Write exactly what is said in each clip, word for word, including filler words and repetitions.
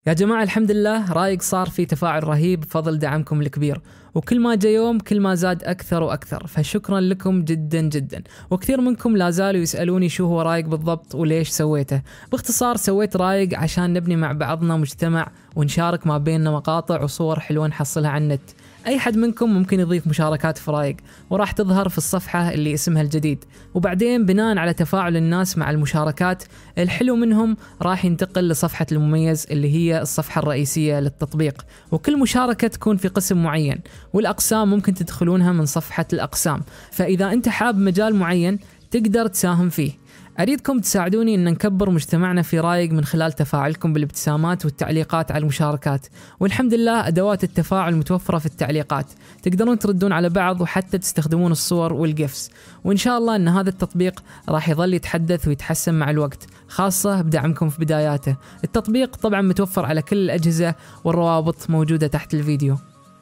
يا جماعة الحمد لله رايق صار في تفاعل رهيب بفضل دعمكم الكبير، وكل ما جاء يوم كل ما زاد أكثر وأكثر، فشكرا لكم جدا جدا. وكثير منكم لا زالوا يسألوني شو هو رايق بالضبط وليش سويته. باختصار سويت رايق عشان نبني مع بعضنا مجتمع ونشارك ما بيننا مقاطع وصور حلوة نحصلها على النت. أي حد منكم ممكن يضيف مشاركات في رايق وراح تظهر في الصفحة اللي اسمها الجديد، وبعدين بناء على تفاعل الناس مع المشاركات الحلو منهم راح ينتقل لصفحة المميز اللي هي الصفحة الرئيسية للتطبيق، وكل مشاركة تكون في قسم معين، والأقسام ممكن تدخلونها من صفحة الأقسام. فإذا أنت حاب مجال معين تقدر تساهم فيه. أريدكم تساعدوني أن نكبر مجتمعنا في رايق من خلال تفاعلكم بالابتسامات والتعليقات على المشاركات، والحمد لله أدوات التفاعل متوفرة في التعليقات، تقدرون تردون على بعض وحتى تستخدمون الصور والجيفس، وإن شاء الله أن هذا التطبيق راح يظل يتحدث ويتحسن مع الوقت، خاصة بدعمكم في بداياته. التطبيق طبعا متوفر على كل الأجهزة والروابط موجودة تحت الفيديو.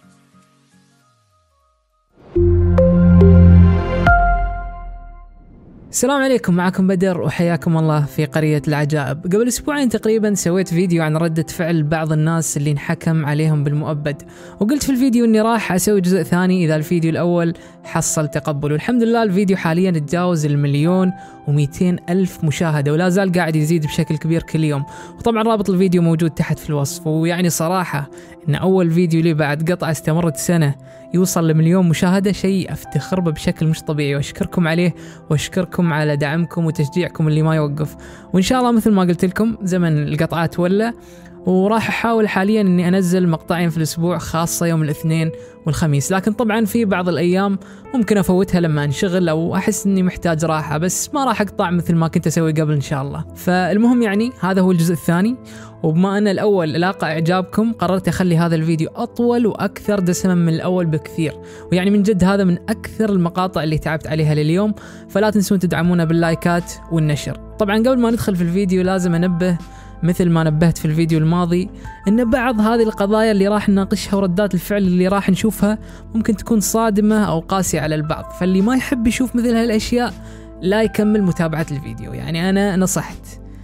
السلام عليكم، معكم بدر وحياكم الله في قرية العجائب. قبل أسبوعين تقريبا سويت فيديو عن ردة فعل بعض الناس اللي انحكم عليهم بالمؤبد، وقلت في الفيديو اني راح اسوي جزء ثاني اذا الفيديو الاول حصل تقبل، والحمد لله الفيديو حاليا تجاوز المليون ومئتين الف مشاهدة ولا زال قاعد يزيد بشكل كبير كل يوم. وطبعا رابط الفيديو موجود تحت في الوصف. ويعني صراحة ان اول فيديو لي بعد قطعة استمرت سنة يوصل لمليون مشاهدة شيء افتخر به بشكل مش طبيعي، واشكركم عليه واشكركم على دعمكم وتشجيعكم اللي ما يوقف. وان شاء الله مثل ما قلت لكم زمن القطعات ولا، وراح احاول حاليا اني انزل مقطعين في الاسبوع، خاصة يوم الاثنين والخميس، لكن طبعا في بعض الايام ممكن افوتها لما انشغل او احس اني محتاج راحة، بس ما راح اقطع مثل ما كنت اسوي قبل ان شاء الله. فالمهم يعني هذا هو الجزء الثاني، وبما ان الاول لاقى اعجابكم قررت اخلي هذا الفيديو اطول واكثر دسما من الاول بكثير، ويعني من جد هذا من اكثر المقاطع اللي تعبت عليها لليوم، فلا تنسون تدعمونا باللايكات والنشر. طبعا قبل ما ندخل في الفيديو لازم انبه مثل ما نبهت في الفيديو الماضي ان بعض هذه القضايا اللي راح نناقشها وردات الفعل اللي راح نشوفها ممكن تكون صادمة او قاسية على البعض، فاللي ما يحب يشوف مثل هالاشياء لا يكمل متابعة الفيديو. يعني انا نصحت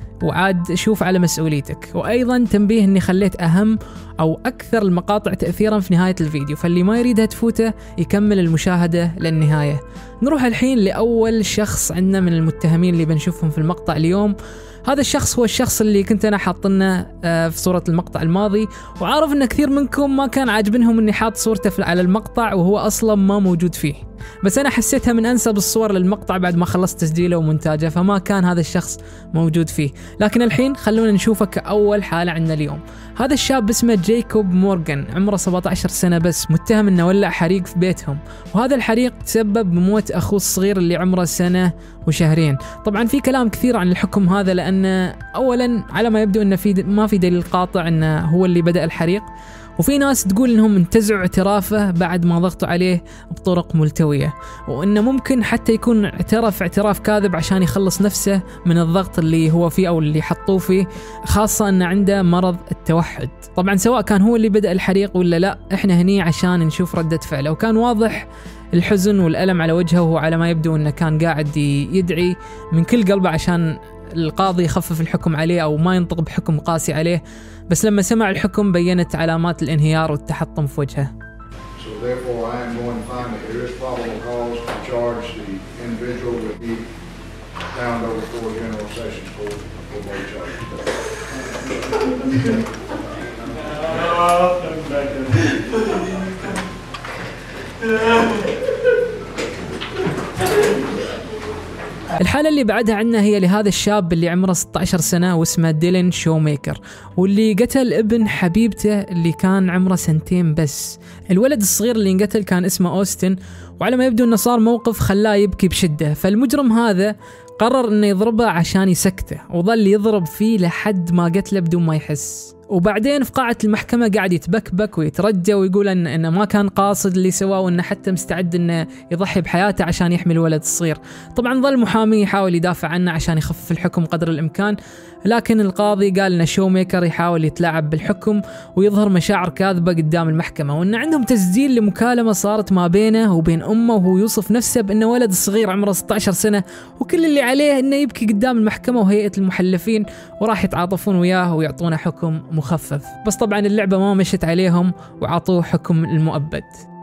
وعاد شوف على مسؤوليتك. وايضا تنبيه اني خليت اهم او اكثر المقاطع تأثيرا في نهاية الفيديو، فاللي ما يريدها تفوته يكمل المشاهدة للنهاية. نروح الحين لاول شخص عندنا من المتهمين اللي بنشوفهم في المقطع اليوم. هذا الشخص هو الشخص اللي كنت انا حاطنه في صورة المقطع الماضي، وعارف ان كثير منكم ما كان عاجبنهم اني حاط صورته على المقطع وهو اصلا ما موجود فيه، بس انا حسيتها من انسب الصور للمقطع بعد ما خلصت تسجيله ومونتاجه، فما كان هذا الشخص موجود فيه. لكن الحين خلونا نشوفه كأول حالة عندنا اليوم. هذا الشاب اسمه جايكوب مورغان، عمره سبعة عشر سنة بس، متهم انه ولع حريق في بيتهم، وهذا الحريق تسبب بموت اخوه الصغير اللي عمره سنة وشهرين. طبعا في كلام كثير عن الحكم هذا، لان اولا على ما يبدو انه في ما في دليل قاطع انه هو اللي بدأ الحريق، وفي ناس تقول انهم انتزعوا اعترافه بعد ما ضغطوا عليه بطرق ملتوية، وانه ممكن حتى يكون اعترف اعتراف كاذب عشان يخلص نفسه من الضغط اللي هو فيه او اللي حطوه فيه، خاصة انه عنده مرض التوحد. طبعا سواء كان هو اللي بدأ الحريق ولا لا، احنا هني عشان نشوف ردة فعله. وكان واضح الحزن والألم على وجهه، وهو على ما يبدو انه كان قاعد يدعي من كل قلبه عشان القاضي يخفف الحكم عليه او ما ينطق بحكم قاسي عليه، بس لما سمع الحكم بينت علامات الانهيار والتحطم في وجهه. الحالة اللي بعدها عندنا هي لهذا الشاب اللي عمره ستة عشر سنة واسمه ديلين شوميكر، واللي قتل ابن حبيبته اللي كان عمره سنتين بس. الولد الصغير اللي انقتل كان اسمه أوستن، وعلى ما يبدو انه صار موقف خلاه يبكي بشدة، فالمجرم هذا قرر انه يضربه عشان يسكته، وظل يضرب فيه لحد ما قتله بدون ما يحس. وبعدين في قاعة المحكمة قاعد يتبكبك ويترجى ويقول إن إنه ما كان قاصد اللي سواه، وإنه حتى مستعد إنه يضحي بحياته عشان يحمي الولد الصغير. طبعا ظل محامي يحاول يدافع عنه عشان يخفف الحكم قدر الإمكان، لكن القاضي قال إن شوميكر يحاول يتلاعب بالحكم ويظهر مشاعر كاذبة قدام المحكمة، وإن عندهم تسجيل لمكالمة صارت ما بينه وبين أمه، وهو يوصف نفسه بأنه ولد صغير عمره ستة عشر سنة، وكل اللي عليه إنه يبكي قدام المحكمة وهيئة المحلفين، وراح يتعاطفون وياه ويعطونه حكم مخفف، بس طبعا اللعبة ما مشت عليهم وعطوه حكم المؤبد.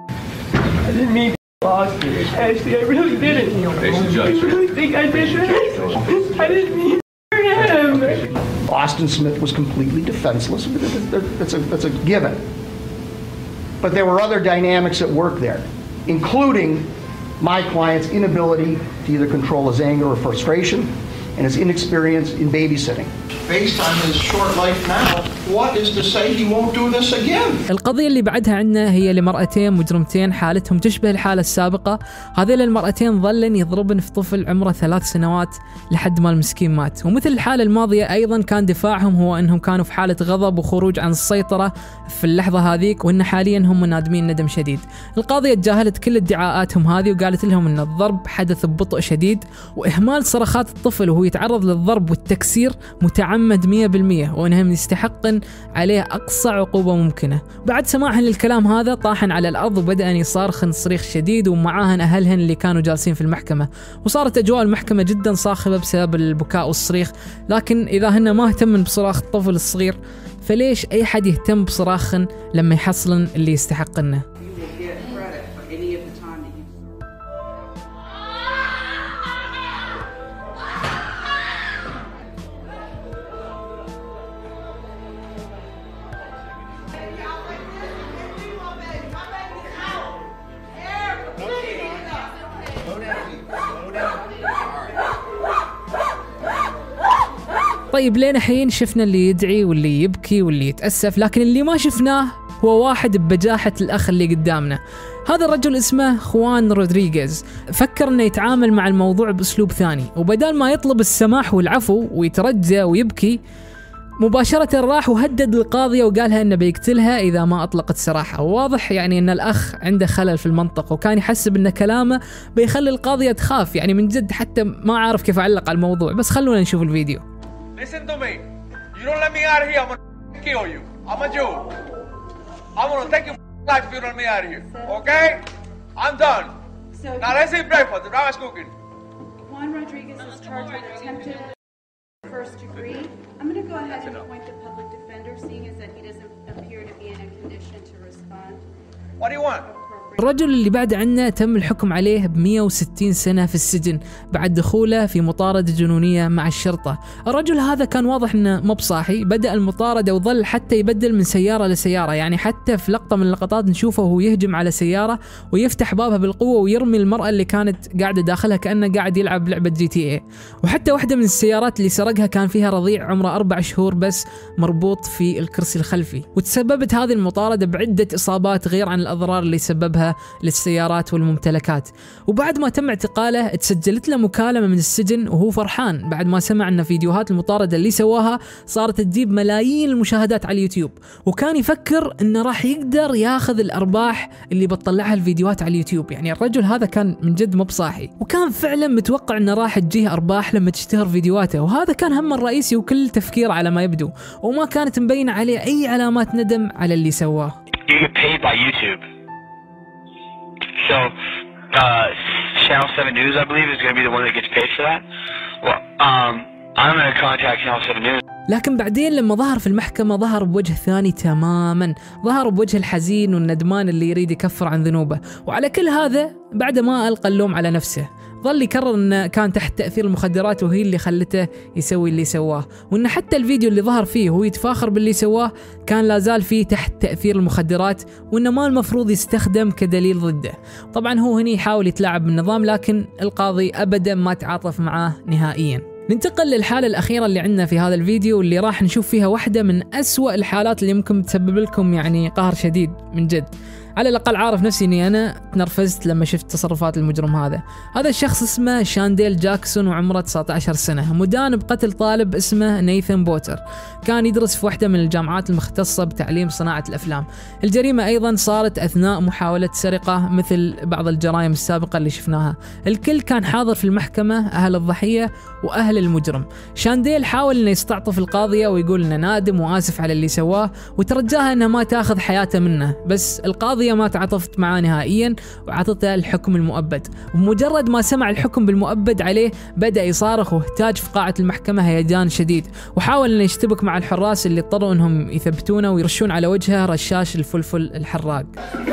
Austin Smith was completely defenseless. That's a, that's a given. But there were other dynamics at work there, including my client's inability to either control his anger or frustration and his inexperience in babysitting. Based on his short life now, what is to say he won't do this again? القضية اللي بعدها عندنا هي لمرأتين مجرمتين حالتهم تشبه الحالة السابقة. هذيل المرأتين ظلن يضربن في طفل عمره ثلاث سنوات لحد ما المسكين مات. ومثل الحالة الماضية أيضا كان دفاعهم هو أنهم كانوا في حالة غضب وخروج عن السيطرة في اللحظة هذيك، وأن حاليا هم نادمين ندم شديد. القاضية تجاهلت كل ادعاءاتهم هذه وقالت لهم أن الضرب حدث ببطء شديد، وإهمال صرخات الطفل وهو يتعرض للضرب والتكسير متعمد مية بالمية، وأنهم يستحقن عليه أقصى عقوبة ممكنة. بعد سماعهن للكلام هذا طاحن على الأرض وبدأ أن يصارخن صريخ شديد، ومعاهن أهلهن اللي كانوا جالسين في المحكمة، وصارت أجواء المحكمة جدا صاخبة بسبب البكاء والصريخ. لكن إذا هن ما اهتمن بصراخ الطفل الصغير، فليش أي حد يهتم بصراخن لما يحصلن اللي يستحقنه؟ طيب لين الحين شفنا اللي يدعي واللي يبكي واللي يتأسف، لكن اللي ما شفناه هو واحد ببجاحة الأخ اللي قدامنا. هذا الرجل اسمه خوان رودريغيز، فكر انه يتعامل مع الموضوع بأسلوب ثاني، وبدال ما يطلب السماح والعفو ويترجى ويبكي، مباشرة راح وهدد القاضية وقالها انه بيقتلها اذا ما اطلقت سراحها. وواضح يعني ان الاخ عنده خلل في المنطق، وكان يحسب ان كلامه بيخلي القاضية تخاف. يعني من جد حتى ما عارف كيف اعلق على الموضوع، بس خلونا نشوف الفيديو. Listen to me. You don't let me out of here, I'm gonna kill you. I'm a Jew. I'm gonna take your life if you don't let me out of here. Okay? I'm done. So now let's eat breakfast. The driver's cooking. Juan Rodriguez is charged with attempted first degree. I'm gonna go ahead and appoint the public defender, seeing as that he doesn't appear to be in a condition to respond. What do you want? الرجل اللي بعد عنا تم الحكم عليه ب مية وستين سنة في السجن بعد دخوله في مطاردة جنونية مع الشرطة. الرجل هذا كان واضح انه مو بصاحي، بدأ المطاردة وظل حتى يبدل من سيارة لسيارة. يعني حتى في لقطة من اللقطات نشوفه وهو يهجم على سيارة ويفتح بابها بالقوة ويرمي المرأة اللي كانت قاعدة داخلها كأنه قاعد يلعب لعبة جي تي اي. وحتى واحدة من السيارات اللي سرقها كان فيها رضيع عمره أربع شهور بس مربوط في الكرسي الخلفي. وتسببت هذه المطاردة بعدة إصابات غير عن الأضرار اللي سببها للسيارات والممتلكات. وبعد ما تم اعتقاله تسجلت له مكالمة من السجن وهو فرحان بعد ما سمع ان فيديوهات المطاردة اللي سواها صارت تجيب ملايين المشاهدات على اليوتيوب، وكان يفكر انه راح يقدر ياخذ الارباح اللي بتطلعها الفيديوهات على اليوتيوب. يعني الرجل هذا كان من جد مو بصاحي، وكان فعلا متوقع انه راح تجيه ارباح لما تشتهر فيديوهاته، وهذا كان همه الرئيسي وكل تفكير على ما يبدو، وما كانت مبينة عليه اي علامات ندم على اللي سواه. So, uh, Channel seven News, I believe, is going to be the one that gets paid for that. Well, um, I'm going to contact Channel seven News. لكن بعدين لما ظهر في المحكمة ظهر بوجه ثاني تماما، ظهر بوجه الحزين والندمان اللي يريد يكفر عن ذنوبه. وعلى كل هذا بعد ما ألقى اللوم على نفسه، ظل يكرر انه كان تحت تأثير المخدرات وهي اللي خلته يسوي اللي سواه، وان حتى الفيديو اللي ظهر فيه وهو يتفاخر باللي سواه كان لازال فيه تحت تأثير المخدرات، وانه ما المفروض يستخدم كدليل ضده. طبعا هو هنا يحاول يتلاعب بالنظام، لكن القاضي ابدا ما تعاطف معاه نهائيا. ننتقل للحالة الأخيرة اللي عندنا في هذا الفيديو، اللي راح نشوف فيها واحدة من أسوأ الحالات اللي ممكن تسبب لكم يعني قهر شديد من جد. على الأقل عارف نفسي إني أنا تنرفزت لما شفت تصرفات المجرم هذا. هذا الشخص اسمه شانديل جاكسون وعمره تسعة عشر سنة، مدان بقتل طالب اسمه نيثان بوتر، كان يدرس في واحدة من الجامعات المختصة بتعليم صناعة الأفلام. الجريمة أيضا صارت أثناء محاولة سرقة مثل بعض الجرائم السابقة اللي شفناها. الكل كان حاضر في المحكمة، أهل الضحية وأهل المجرم. شانديل حاول إنه يستعطف القاضية ويقول إنه نادم وآسف على اللي سواه، وترجاها إنها ما تاخذ حياته منه، بس القاضي القضية ما تعاطفت معاه نهائيا وعطته الحكم المؤبد. وبمجرد ما سمع الحكم بالمؤبد عليه بدأ يصارخ واهتاج في قاعة المحكمة هيجان شديد، وحاول انه يشتبك مع الحراس اللي اضطروا انهم يثبتونه ويرشون على وجهه رشاش الفلفل الحراق.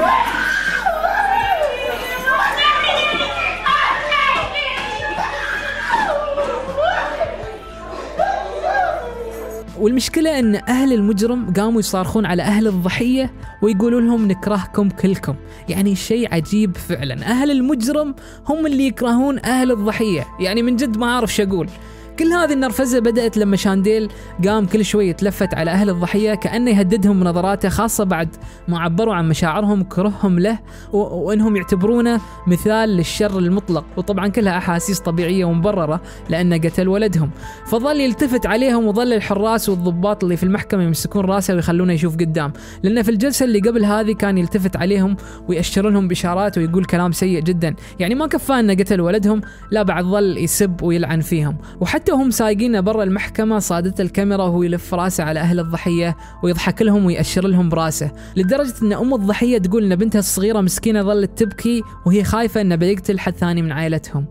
والمشكلة ان اهل المجرم قاموا يصارخون على اهل الضحية ويقولوا لهم نكرهكم كلكم. يعني شيء عجيب فعلا، اهل المجرم هم اللي يكرهون اهل الضحية. يعني من جد ما اعرف شو اقول. كل هذه النرفزة بدأت لما شانديل قام كل شوي يتلفت على أهل الضحية كأنه يهددهم بنظراته، خاصة بعد ما عبروا عن مشاعرهم وكرههم له وأنهم يعتبرونه مثال للشر المطلق، وطبعا كلها أحاسيس طبيعية ومبررة لأنه قتل ولدهم. فظل يلتفت عليهم وظل الحراس والضباط اللي في المحكمة يمسكون راسه ويخلونه يشوف قدام، لأنه في الجلسة اللي قبل هذه كان يلتفت عليهم ويأشر لهم بإشارات ويقول كلام سيء جدا. يعني ما كفاه أنه قتل ولدهم، لا بعد ظل يسب ويلعن فيهم. وحتى وهم سايقين برا المحكمة صادته الكاميرا وهو يلف راسه على أهل الضحية ويضحك لهم ويأشر لهم براسه، لدرجة أن أم الضحية تقول أن بنتها الصغيرة مسكينة ظلت تبكي وهي خايفة أنه بيقتل حد ثاني من عائلتهم.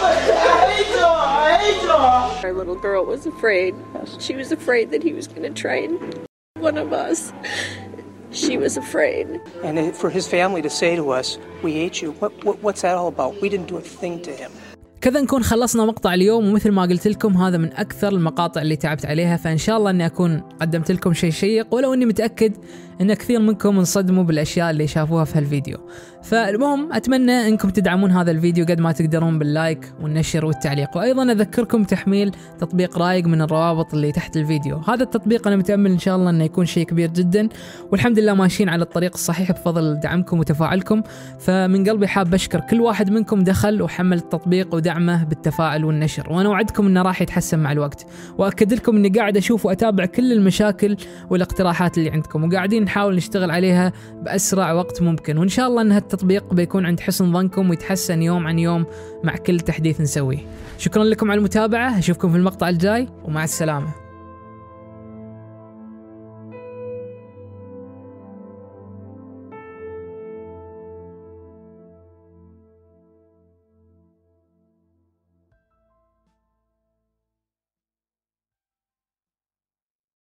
Our little girl was afraid. She was afraid that he was going to train one of us. She was afraid. And for his family to say to us, "We hate you." What, what what's that all about? We didn't do a thing to him. كذا نكون خلصنا مقطع اليوم، ومثل ما قلت لكم هذا من أكثر المقاطع اللي تعبت عليها، فإن شاء الله أني أكون قدمت لكم شيء شيق، ولو أني متأكد أن كثير منكم انصدموا بالأشياء اللي شافوها في هالفيديو. فالمهم أتمنى أنكم تدعمون هذا الفيديو قد ما تقدرون باللايك والنشر والتعليق، وأيضا أذكركم تحميل تطبيق رايق من الروابط اللي تحت الفيديو. هذا التطبيق أنا متأمل إن شاء الله أنه يكون شيء كبير جدا، والحمد لله ماشيين على الطريق الصحيح بفضل دعمكم وتفاعلكم. فمن قلبي حاب أشكر كل واحد منكم دخل وحمل التطبيق ودعمه بالتفاعل والنشر، وأنا وعدكم أنه راح يتحسن مع الوقت، وأكد لكم أني قاعد أشوف وأتابع كل المشاكل والاقتراحات اللي عندكم، وقاعدين نحاول نشتغل عليها بأسرع وقت ممكن، وإن شاء الله أن هالتطبيق بيكون عند حسن ظنكم ويتحسن يوم عن يوم مع كل تحديث نسويه. شكرا لكم على المتابعة، أشوفكم في المقطع الجاي ومع السلامة.